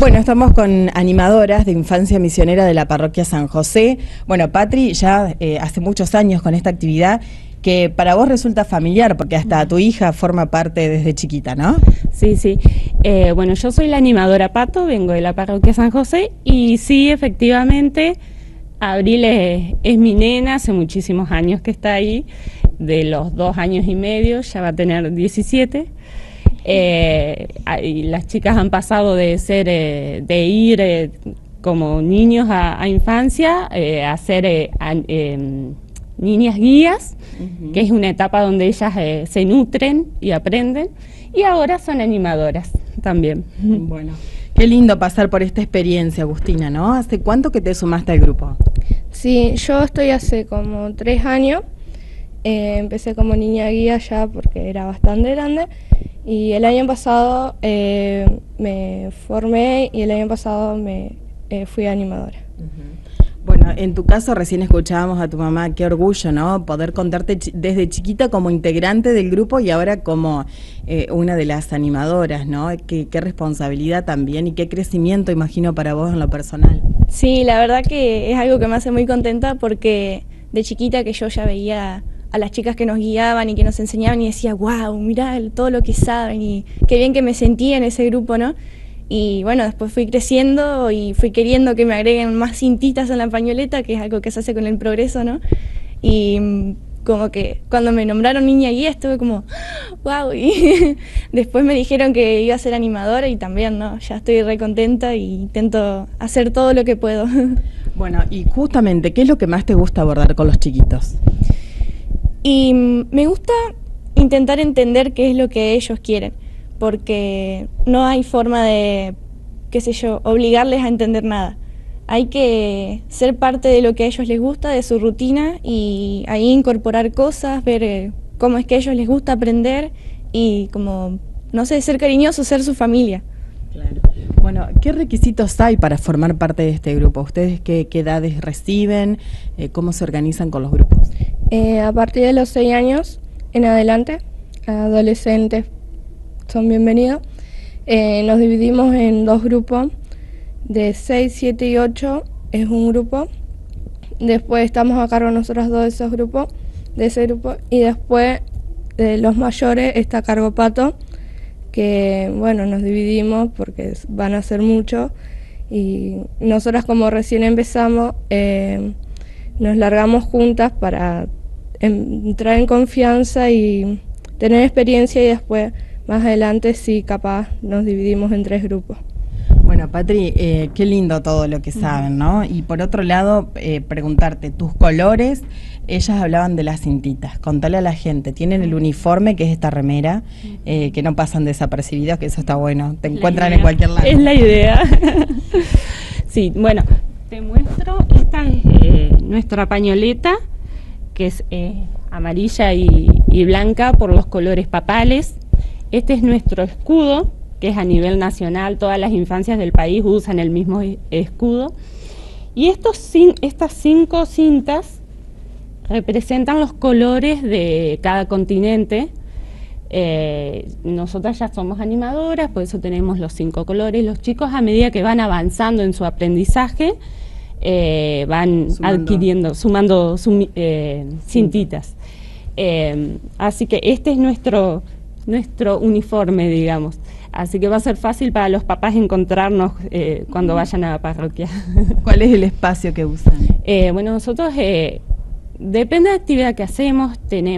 Bueno, estamos con animadoras de Infancia Misionera de la Parroquia San José. Bueno, Patri, ya hace muchos años con esta actividad que para vos resulta familiar, porque hasta tu hija forma parte desde chiquita, ¿no? Sí, sí. Bueno, yo soy la animadora Pato, vengo de la Parroquia San José y sí, efectivamente, Abril es mi nena, hace muchísimos años que está ahí, de los 2 años y medio, ya va a tener 17. Y las chicas han pasado de ser, de ir como niños a infancia, a ser niñas guías, que es una etapa donde ellas se nutren y aprenden, y ahora son animadoras también. Bueno, qué lindo pasar por esta experiencia, Agustina, ¿no? ¿Hace cuánto que te sumaste al grupo? Sí, yo estoy hace como 3 años, empecé como niña guía ya porque era bastante grande, y el año pasado me formé y el año pasado me fui animadora. Bueno, en tu caso recién escuchábamos a tu mamá, qué orgullo, ¿no? Poder contarte desde chiquita como integrante del grupo y ahora como una de las animadoras, ¿no? Qué responsabilidad también y qué crecimiento, imagino, para vos en lo personal. Sí, la verdad que es algo que me hace muy contenta porque de chiquita que yo ya veía a las chicas que nos guiaban y que nos enseñaban y decía, wow, mirá todo lo que saben y qué bien que me sentía en ese grupo, ¿no? Y bueno, después fui creciendo y fui queriendo que me agreguen más cintitas en la pañoleta, que es algo que se hace con el progreso, ¿no? Y como que cuando me nombraron niña guía estuve como, wow, y después me dijeron que iba a ser animadora y también, ¿no? Ya estoy re contenta y intento hacer todo lo que puedo. Bueno, y justamente, ¿qué es lo que más te gusta abordar con los chiquitos? Y me gusta intentar entender qué es lo que ellos quieren, porque no hay forma de, qué sé yo, obligarles a entender nada. Hay que ser parte de lo que a ellos les gusta, de su rutina, y ahí incorporar cosas, ver cómo es que a ellos les gusta aprender y como, no sé, ser cariñosos, ser su familia. Claro. Bueno, ¿qué requisitos hay para formar parte de este grupo? ¿Ustedes qué edades reciben? ¿Cómo se organizan con los grupos? A partir de los 6 años en adelante, adolescentes son bienvenidos. Nos dividimos en 2 grupos, de 6, 7 y 8 es un grupo. Después estamos a cargo nosotras 2 de esos grupos, de ese grupo, y después de los mayores está a cargo Pato, que bueno, nos dividimos porque van a ser muchos, y nosotras como recién empezamos, nos largamos juntas para entrar en confianza y tener experiencia, y después más adelante sí, capaz nos dividimos en 3 grupos. Bueno, Patri, qué lindo todo lo que saben, ¿no? Y por otro lado, preguntarte, tus colores, ellas hablaban de las cintitas, contale a la gente, tienen el uniforme, que es esta remera, que no pasan desapercibidos, que eso está bueno, te encuentran en cualquier lado. Es la idea. Sí, bueno, te muestro, esta es nuestra pañoleta, que es amarilla y blanca por los colores papales. Este es nuestro escudo, que es a nivel nacional, todas las infancias del país usan el mismo escudo. Y estas 5 cintas representan los colores de cada continente. Nosotras ya somos animadoras, por eso tenemos los 5 colores. Los chicos, a medida que van avanzando en su aprendizaje, van sumando cintitas. Así que este es nuestro uniforme, digamos. Así que va a ser fácil para los papás encontrarnos cuando vayan a la parroquia. ¿Cuál es el espacio que usan? Bueno, nosotros, depende de la actividad que hacemos,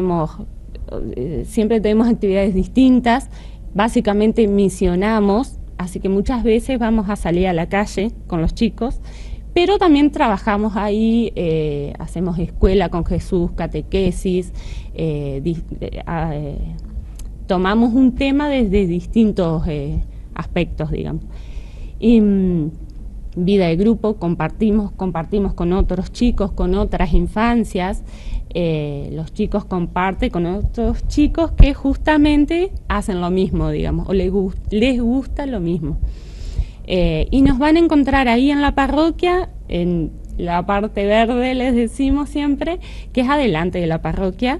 siempre tenemos actividades distintas, básicamente misionamos, así que muchas veces vamos a salir a la calle con los chicos, pero también trabajamos ahí, hacemos escuela con Jesús, catequesis, tomamos un tema desde distintos aspectos, digamos. Y vida de grupo, compartimos con otros chicos, con otras infancias. Los chicos comparten con otros chicos que justamente hacen lo mismo, digamos, o les gusta lo mismo. Y nos van a encontrar ahí en la parroquia, en la parte verde, les decimos siempre, que es adelante de la parroquia,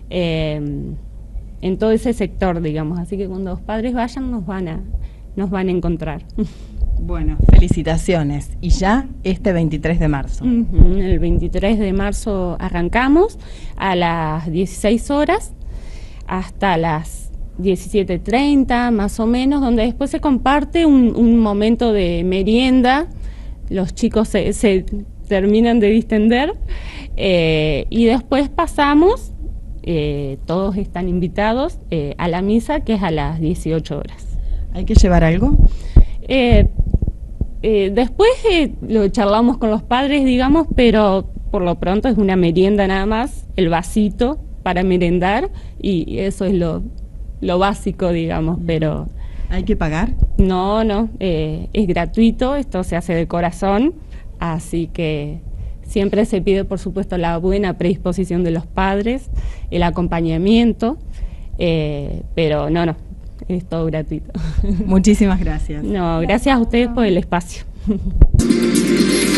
en todo ese sector, digamos. Así que cuando los padres vayan nos van a encontrar. Bueno, felicitaciones. Y ya este 23 de marzo. El 23 de marzo arrancamos a las 16 horas hasta las 17:30 más o menos, donde después se comparte un momento de merienda. Los chicos se terminan de distender y después pasamos, todos están invitados a la misa, que es a las 18 horas. ¿Hay que llevar algo? Después lo charlamos con los padres, digamos, pero por lo pronto es una merienda nada más, el vasito para merendar, y eso es lo básico, digamos, pero... ¿Hay que pagar? No, es gratuito, esto se hace de corazón, así que siempre se pide, por supuesto, la buena predisposición de los padres, el acompañamiento, pero no, es todo gratuito. Muchísimas gracias. No, gracias a ustedes por el espacio.